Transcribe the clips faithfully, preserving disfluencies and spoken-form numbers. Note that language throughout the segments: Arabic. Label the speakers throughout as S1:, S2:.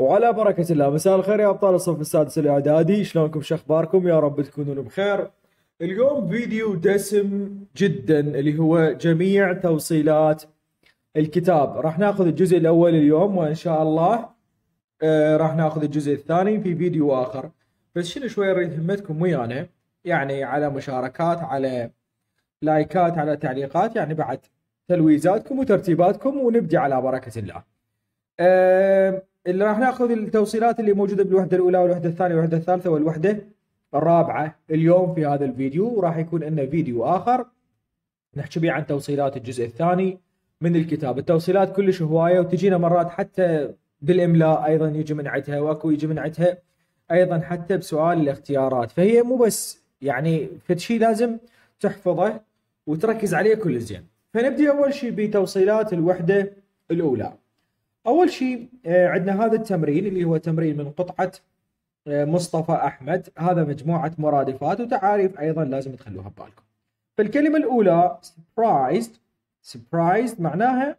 S1: وعلى بركة الله. مساء الخير يا أبطال الصف السادس الإعدادي، شلونكم؟ شخباركم؟ يا رب تكونون بخير. اليوم فيديو دسم جدا اللي هو جميع توصيلات الكتاب. راح ناخذ الجزء الأول اليوم، وإن شاء الله آه راح ناخذ الجزء الثاني في فيديو آخر. بس شنو شوي أريد همتكم ويانا، يعني على مشاركات، على لايكات، على تعليقات، يعني بعد تلويزاتكم وترتيباتكم، ونبدي على بركة الله. آه اللي راح ناخذ التوصيلات اللي موجوده بالوحده الاولى والوحده الثانيه والوحده الثالثه والوحده الرابعه اليوم في هذا الفيديو، وراح يكون لنا فيديو اخر نحكي بيه عن توصيلات الجزء الثاني من الكتاب. التوصيلات كلش هوايه، وتجينا مرات حتى بالاملاء ايضا يجي من عندها، واكو يجي من عندها ايضا حتى بسؤال الاختيارات. فهي مو بس يعني فد شيء لازم تحفظه وتركز عليه كل زين. فنبدي اول شيء بتوصيلات الوحده الاولى. أول شيء عندنا هذا التمرين اللي هو تمرين من قطعة مصطفى أحمد. هذا مجموعة مرادفات وتعاريف أيضا لازم تخلوها ببالكم. فالكلمة الأولى surprised. surprised معناها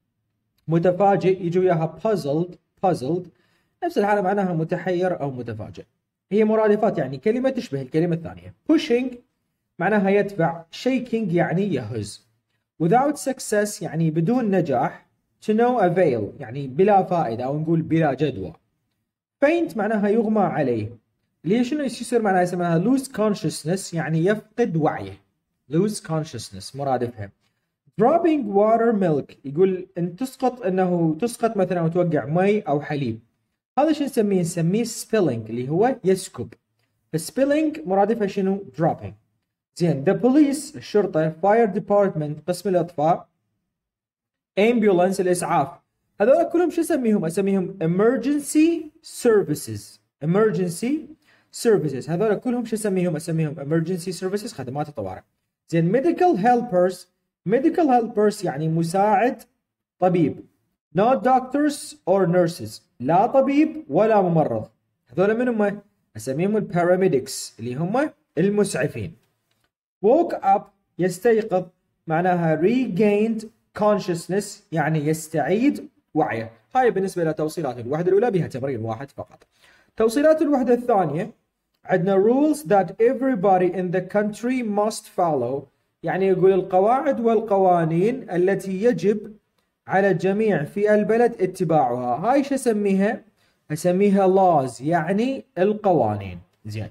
S1: متفاجئ، يجي وياها puzzled. puzzled نفس الحالة معناها متحير أو متفاجئ. هي مرادفات يعني كلمة تشبه الكلمة الثانية. pushing معناها يدفع. shaking يعني يهز. without success يعني بدون نجاح. to no avail يعني بلا فائدة أو نقول بلا جدوى. faint معناها يغمى عليه. ليش شنو يصير معناها؟ يسمونها lose consciousنس يعني يفقد وعيه. lose consciousness مرادفها. dropping water milk يقول ان تسقط، انه تسقط مثلا او توقع مي او حليب. هذا شو نسميه؟ نسميه spilling اللي هو يسكب. spilling مرادفها شنو؟ dropping. زين. the police الشرطة. fire department قسم الإطفاء. ambulance الإسعاف. هذول كلهم شو اسميهم؟ اسميهم emergency services. emergency services هذول كلهم شو اسميهم؟ اسميهم emergency services خدمات الطوارئ. زين. medical helpers. medical helpers يعني مساعد طبيب. not doctors or nurses لا طبيب ولا ممرض. هذول من هم؟ اسميهم الباراميدكس اللي هم المسعفين. woke up يستيقظ معناها regained consciousness يعني يستعيد وعيه. هاي بالنسبة لتوصيلات الوحدة الأولى، بها تمرين واحد فقط. توصيلات الوحدة الثانية عندنا rules that everybody in the country must follow، يعني يقول القواعد والقوانين التي يجب على الجميع في البلد اتباعها. هاي شو اسميها؟ اسميها laws يعني القوانين. زين.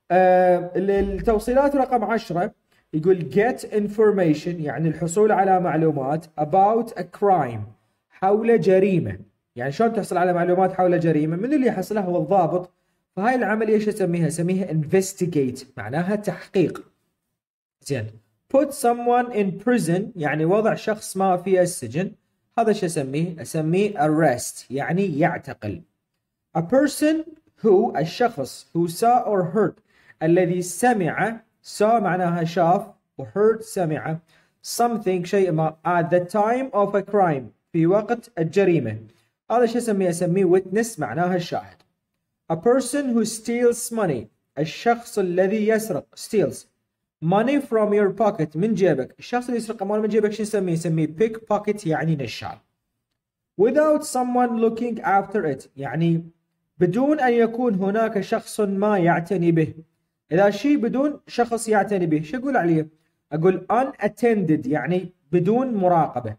S1: آه التوصيلات رقم عشرة يقول get information يعني الحصول على معلومات about a crime حول جريمة. يعني شلون تحصل على معلومات حول جريمة؟ من اللي يحصلها؟ هو الضابط. فهاي العملية ايش اسميها؟ اسميها investigate معناها تحقيق. زين. put someone in prison يعني وضع شخص ما في السجن. هذا شو اسميه؟ اسميه arrest يعني يعتقل. a person who الشخص who saw or heard الذي سمع. saw معناها شاف، و heard سمع something شيء ما at the time of a crime في وقت الجريمة. هذا شو اسميه؟ اسميه witness معناها الشاهد. a person who steals money الشخص الذي يسرق steals money from your pocket من جيبك. الشخص اللي يسرق أموال من جيبك شو نسميه؟ نسميه pickpocket يعني نشال. without someone looking after it يعني بدون أن يكون هناك شخص ما يعتني به. إذا شيء بدون شخص يعتني به شو أقول عليه؟ أقول unattended يعني بدون مراقبة.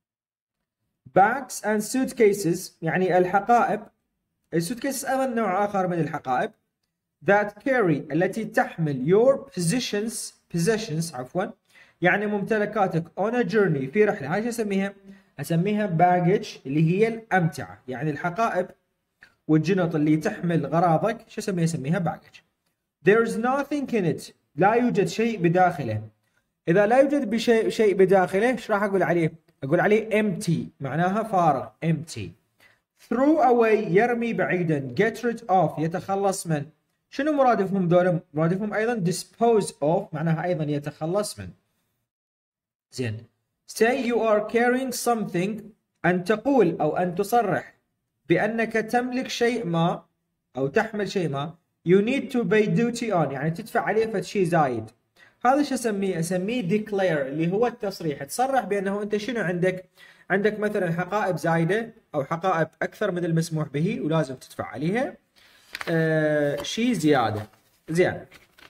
S1: bags and suitcases يعني الحقائب. السوتكيسز أيضا نوع آخر من الحقائب. that carry التي تحمل your possessions possessions عفوا يعني ممتلكاتك on a journey في رحلة. هاي شو أسميها؟ أسميها baggage اللي هي الأمتعة، يعني الحقائب والجنط اللي تحمل غراضك شو اسميها؟ اسميها باجج. There's nothing in it لا يوجد شيء بداخله. إذا لا يوجد بشيء شيء بداخله ايش راح أقول عليه؟ أقول عليه empty معناها فارغ empty. throw away يرمي بعيدا. get rid of يتخلص من. شنو مرادفهم ذولا؟ مرادفهم أيضا dispose of معناها أيضا يتخلص من. زين. say you are carrying something أن تقول أو أن تصرح بأنك تملك شيء ما أو تحمل شيء ما. you need to pay duty on يعني تدفع عليه فد شيء زايد. هذا شو اسميه؟ اسميه declare اللي هو التصريح. تصرح بأنه أنت شنو عندك؟ عندك مثلا حقائب زايده او حقائب اكثر من المسموح به ولازم تدفع عليها آه شيء زياده. زين،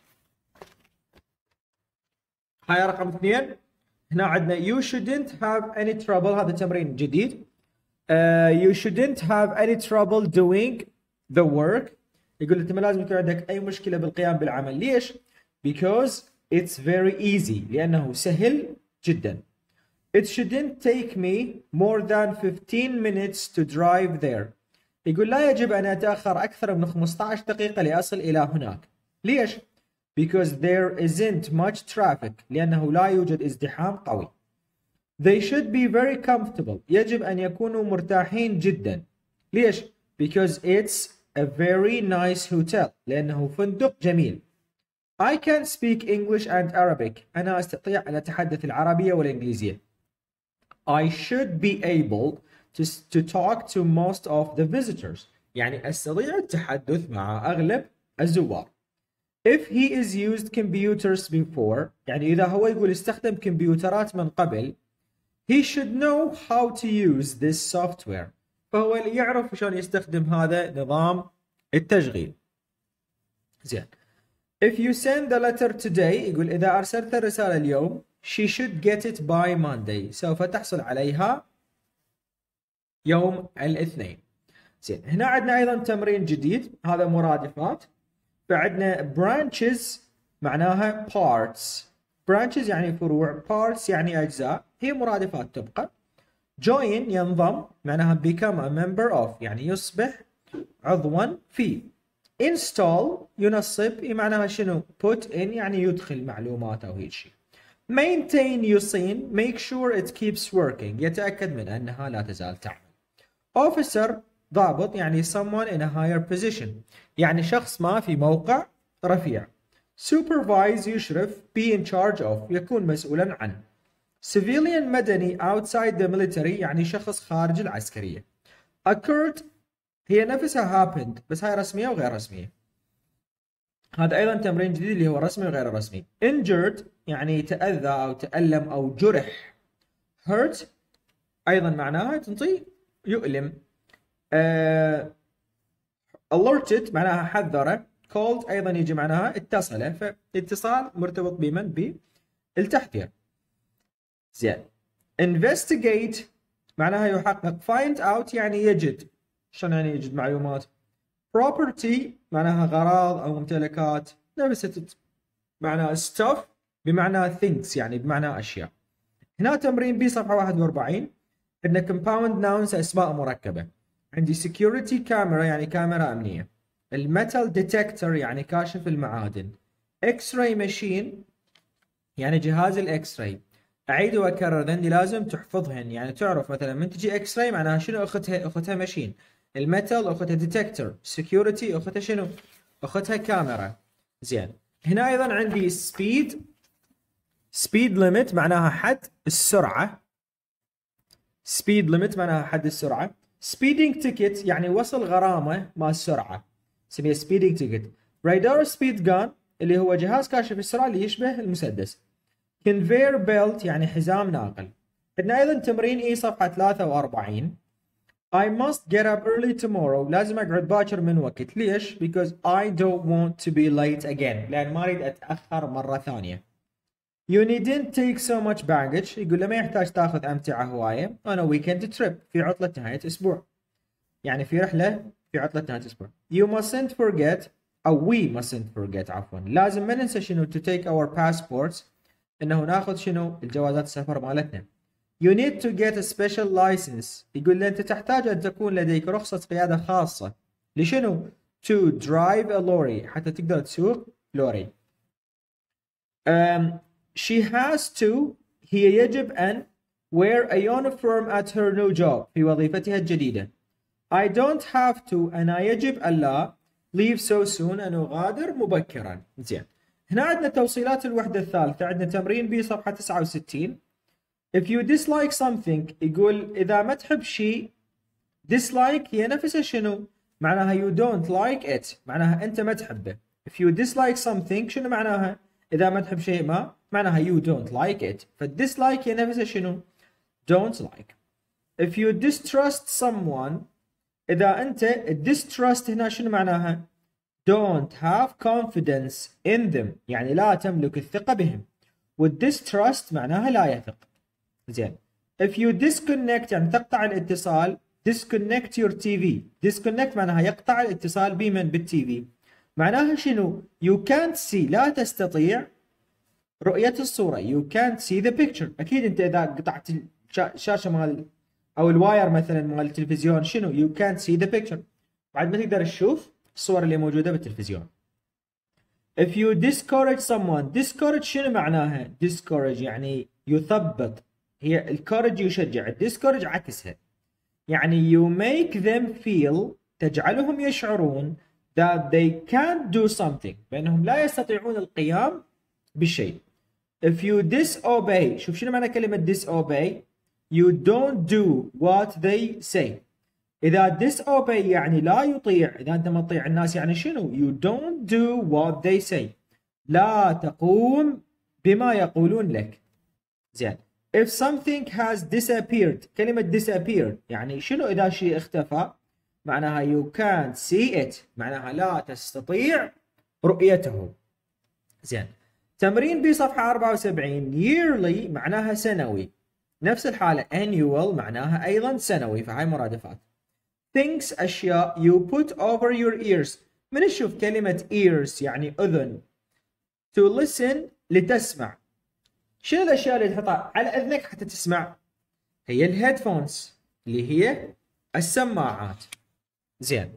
S1: هاي رقم اثنين. هنا عندنا you shouldn't have any trouble، هذا تمرين جديد. uh, you shouldn't have any trouble doing the work. يقول انت ما لازم يكون عندك اي مشكله بالقيام بالعمل. ليش؟ because it's very easy، لانه سهل جدا. it shouldn't take me more than fifteen minutes to drive there. يقول لا يجب ان اتاخر اكثر من خمسة عشر دقيقه لاصل الى هناك. ليش؟ because there isn't much traffic، لأنه لا يوجد ازدحام قوي. They should be very comfortable، يجب أن يكونوا مرتاحين جدا. ليش؟ because it's a very nice hotel، لأنه فندق جميل. I can speak English and Arabic، أنا أستطيع أن أتحدث العربية والإنجليزية. I should be able to, to talk to most of the visitors، يعني أستطيع التحدث مع أغلب الزوار. If he is used computers before، يعني إذا هو يقول استخدم كمبيوترات من قبل، he should know how to use this software، فهو يعرف شلون يستخدم هذا نظام التشغيل. زين. If you send the letter today، يقول إذا أرسلت الرسالة اليوم، she should get it by Monday، سوف تحصل عليها يوم الاثنين. زين، هنا عندنا أيضا تمرين جديد، هذا مرادفات. فعندنا branches معناها parts، branches يعني فروع، parts يعني أجزاء، هي مرادفات تبقى. join ينضم معناها become a member of، يعني يصبح عضوا في. install ينصب معناها شنو؟ put in يعني يدخل معلومات أو هيك شيء. maintain يصين make sure it keeps working، يتأكد من أنها لا تزال تعمل. officer ضابط يعني someone in a higher position، يعني شخص ما في موقع رفيع. supervise يشرف be in charge of يكون مسؤولا عنه. civilian مدني outside the military يعني شخص خارج العسكرية. occurred هي نفسها happened بس هاي رسمية وغير رسمية. هذا أيضا تمرين جديد اللي هو رسمي وغير رسمي. injured يعني تأذى أو تألم أو جرح. hurt أيضا معناها تنطي يؤلم. Uh, alerted معناها حذره. called أيضا يجي معناها اتصل، فاتصال مرتبط بمن؟ بالتحذير. زين. investigate معناها يحقق. find out يعني يجد. شلون يعني يجد معلومات؟ property معناها غراض أو ممتلكات. نفس معناها stuff بمعنى things يعني بمعنى أشياء. هنا تمرين بي صفحة واحد وأربعين. عندنا compound nouns أسماء مركبة. عندي security camera يعني كاميرا أمنية. الميتال detector يعني كاشف المعادن. x-ray machine يعني جهاز الاكس راي. أعيد وأكرر ذني لازم تحفظهن، يعني تعرف مثلا من تجي اكس راي معناها شنو أختها؟ أختها ماشين. الميتال أختها detector. security أختها شنو؟ أختها كاميرا. زين. هنا أيضا عندي speed speed limit معناها حد السرعة. speed limit معناها حد السرعة. speeding ticket يعني وصل غرامة مع السرعة، نسميه speeding ticket. radar speed gun اللي هو جهاز كاشف السرعة اللي يشبه المسدس. conveyor belt يعني حزام ناقل. عندنا أيضا تمرين إي صفحة ثلاثة وأربعين. I must get up early tomorrow، لازم أقعد باكر من وقت. ليش؟ because I don't want to be late again، لأن ما أريد أتأخر مرة ثانية. You needn't take so much baggage، يقول له ما يحتاج تاخذ أمتعة هواية on a weekend trip، في عطلة نهاية أسبوع، يعني في رحلة في عطلة نهاية أسبوع. You mustn't forget أو we mustn't forget عفوا، لازم ما ننسى شنو to take our passports، إنه ناخذ شنو الجوازات السفر مالتنا. You need to get a special license، يقول له أنت تحتاج أن تكون لديك رخصة قيادة خاصة. لشنو؟ to drive a lorry، حتى تقدر تسوق لوري. Um, she has to هي يجب أن wear a uniform at her new job في وظيفتها الجديدة. I don't have to أنا يجب ألا leave so soon أن أغادر مبكرا. زين. هنا عندنا توصيلات الوحدة الثالثة. عندنا تمرين بي صفحة تسعة وستين. If you dislike something يقول إذا ما تحب شيء. dislike هي نفسها شنو؟ معناها you don't like it، معناها أنت ما تحبه. If you dislike something شنو معناها؟ إذا ما تحب شيء ما معناها you don't like it. فالdislike هي نفسها شنو؟ don't like. if you distrust someone، إذا أنت distrust هنا شنو معناها؟ don't have confidence in them، يعني لا تملك الثقة بهم. والdistrust معناها لا يثق. زين. if you disconnect يعني تقطع الاتصال، disconnect your تي في. disconnect معناها يقطع الاتصال بمن؟ بالتي في. معناها شنو؟ you can't see، لا تستطيع رؤية الصورة. you can't see the picture. أكيد أنت إذا قطعت الشاشة مال أو الواير مثلا مال التلفزيون شنو؟ you can't see the picture. بعد ما تقدر تشوف الصور اللي موجودة بالتلفزيون. if you discourage someone، discourage شنو معناها؟ discourage يعني يثبط. هي الكورج يشجع، discourage عكسها. يعني you make them feel، تجعلهم يشعرون that they can't do something، بأنهم لا يستطيعون القيام بشيء. if you disobey، شوف شنو معنى كلمة disobey؟ you don't do what they say. إذا disobey يعني لا يطيع، إذا أنت ما تطيع الناس يعني شنو؟ you don't do what they say، لا تقوم بما يقولون لك. زين. if something has disappeared، كلمة disappeared يعني شنو؟ إذا شيء اختفى معناها you can't see it، معناها لا تستطيع رؤيته. زين. تمرين بصفحة أربعة وسبعين، yearly معناها سنوي، نفس الحالة annual معناها أيضا سنوي، فهاي مرادفات. things أشياء you put over your ears، من نشوف كلمة ears يعني أذن، to listen لتسمع. شنو الأشياء اللي تحطها على أذنك حتى تسمع؟ هي الهيدفونز اللي هي السماعات. زين.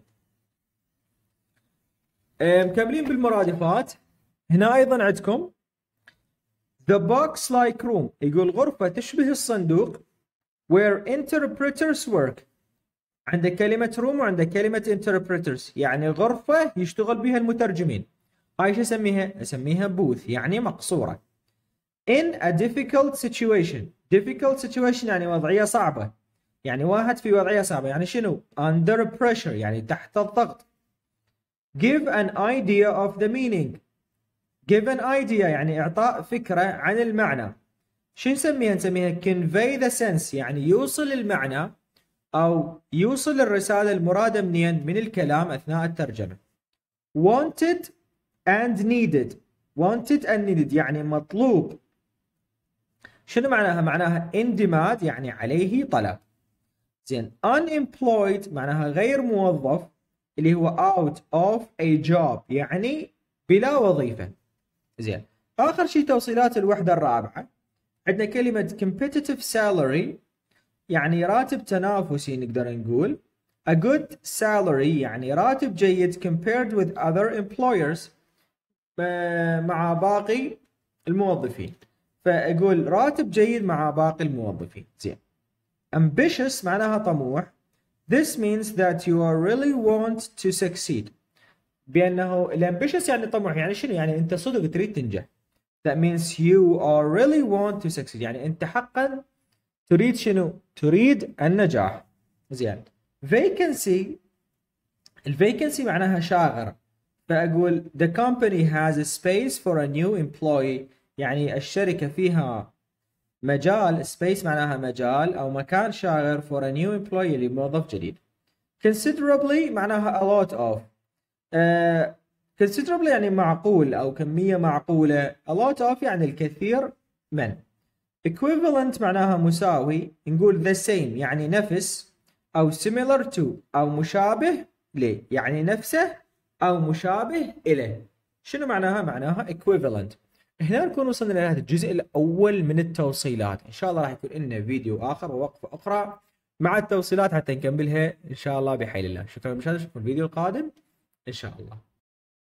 S1: مكملين بالمرادفات. هنا أيضا عندكم the box like room، يقول غرفة تشبه الصندوق where interpreters work. عندك كلمة room وعندك كلمة interpreters، يعني غرفة يشتغل بها المترجمين. هاي شو اسميها؟ اسميها booth، يعني مقصورة. in a difficult situation، difficult situation يعني وضعية صعبة، يعني واحد في وضعية صعبة، يعني شنو؟ under pressure يعني تحت الضغط. give an idea of the meaning، give an idea يعني إعطاء فكرة عن المعنى. شو نسميها؟ نسميها convey the sense، يعني يوصل المعنى أو يوصل الرسالة المرادة منين؟ من الكلام أثناء الترجمة. wanted and needed، wanted and needed يعني مطلوب. شنو معناها؟ معناها in demand يعني عليه طلب. زين. unemployed معناها غير موظف، اللي هو out of a job يعني بلا وظيفة. زين. آخر شيء توصيلات الوحدة الرابعة، عندنا كلمة competitive salary يعني راتب تنافسي، نقدر نقول a good salary يعني راتب جيد compared with other employers مع باقي الموظفين، فأقول راتب جيد مع باقي الموظفين. زين. ambitious معناها طموح. this means that you are really want to succeed، بأنه الambitious يعني طموح، يعني شنو؟ يعني أنت صدق تريد تنجح. that means you are really want to succeed، يعني أنت حقا تريد شنو؟ تريد النجاح. زين. vacancy، الvacancy معناها شاغر، فأقول the company has a space for a new employee، يعني الشركة فيها مجال، space معناها مجال أو مكان شاغر for a new employee لموظف جديد. considerably معناها a lot of، uh, considerably يعني معقول أو كمية معقولة، a lot of يعني الكثير من. equivalent معناها مساوي، نقول the same يعني نفس أو similar to أو مشابه له، يعني نفسه أو مشابه إليه. شنو معناها؟ معناها equivalent. هنا نكون وصلنا لنهاية الجزء الأول من التوصيلات. إن شاء الله راح يكون لنا فيديو آخر ووقفة أخرى مع التوصيلات حتى نكملها إن شاء الله بحول الله. شكرا للمشاهدة، نشوفكم الفيديو القادم إن شاء الله.